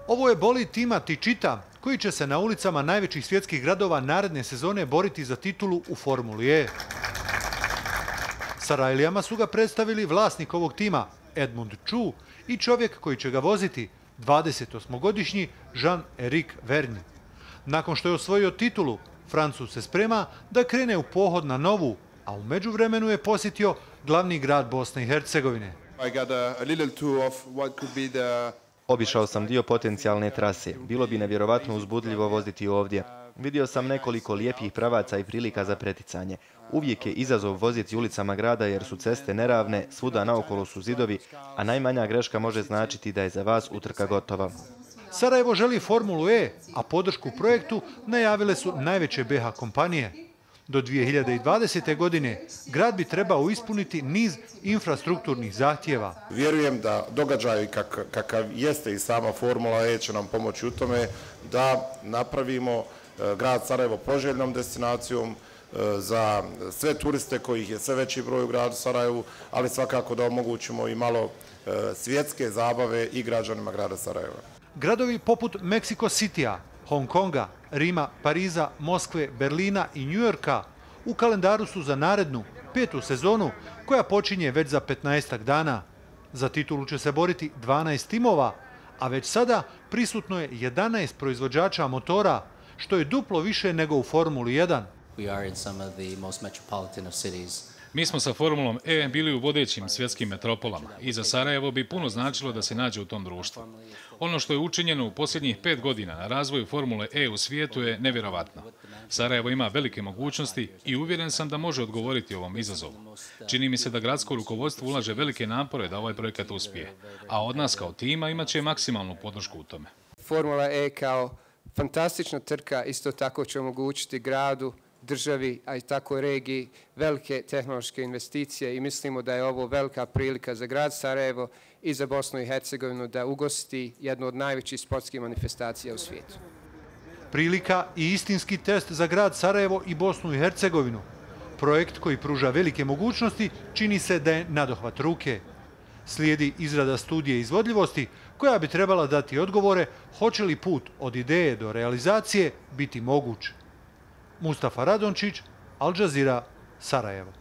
Ovo je bolid tima Techeetah, koji će se na ulicama najvećih svjetskih gradova naredne sezone boriti za titulu u Formuli E. Sa rajlijama su ga predstavili vlasnik ovog tima, Edmund Chu, i čovjek koji će ga voziti, 28-godišnji Jean-Éric Vergne. Nakon što je osvojio titulu, Francuz se sprema da krene u pohod na novu, a u međuvremenu je posjetio glavni grad Bosne i Hercegovine. Obišao sam dio potencijalne trase. Bilo bi nevjerovatno uzbudljivo voziti ovdje. Vidio sam nekoliko lijepih pravaca i prilika za preticanje. Uvijek je izazov voziti ulicama grada jer su ceste neravne, svuda naokolo su zidovi, a najmanja greška može značiti da je za vas utrka gotova. Sarajevo želi Formulu E, a podršku projektu najavile su najveće BiH kompanije. Do 2020. godine grad bi trebao ispuniti niz infrastrukturnih zahtjeva. Vjerujem da događaj kakav jeste i sama Formula E će nam pomoći u tome da napravimo grad Sarajevo poželjnom destinacijom za sve turiste kojih je sve veći broj u gradu Sarajevu, ali svakako da omogućimo i malo svjetske zabave i građanima grada Sarajeva. Gradovi poput Mexico Citya, Hong Konga, Rima, Pariza, Moskve, Berlina i Njujorka u kalendaru su za narednu, 5. sezonu, koja počinje već za 15-ak dana. Za titulu će se boriti 12 timova, a već sada prisutno je 11 proizvođača motora, što je duplo više nego u Formuli 1. Mi smo sa Formulom E bili u vodećim svjetskim metropolama i za Sarajevo bi puno značilo da se nađe u tom društvu. Ono što je učinjeno u posljednjih 5 godina na razvoju Formule E u svijetu je nevjerovatno. Sarajevo ima velike mogućnosti i uvjeren sam da može odgovoriti ovom izazovu. Čini mi se da gradsko rukovodstvo ulaže velike napore da ovaj projekat uspije, a od nas kao tima imat će maksimalnu podršku u tome. Formula E kao fantastična trka isto tako će omogućiti gradu, državi, a i tako regiji, velike tehnološke investicije i mislimo da je ovo velika prilika za grad Sarajevo i za Bosnu i Hercegovinu da ugosti jednu od najvećih sportskih manifestacija u svijetu. Prilika i istinski test za grad Sarajevo i Bosnu i Hercegovinu. Projekt koji pruža velike mogućnosti čini se da je nadohvat ruke. Slijedi izrada studije izvodljivosti koja bi trebala dati odgovore hoće li put od ideje do realizacije biti moguć. Mustafa Radončić, Al Jazeera, Sarajevo.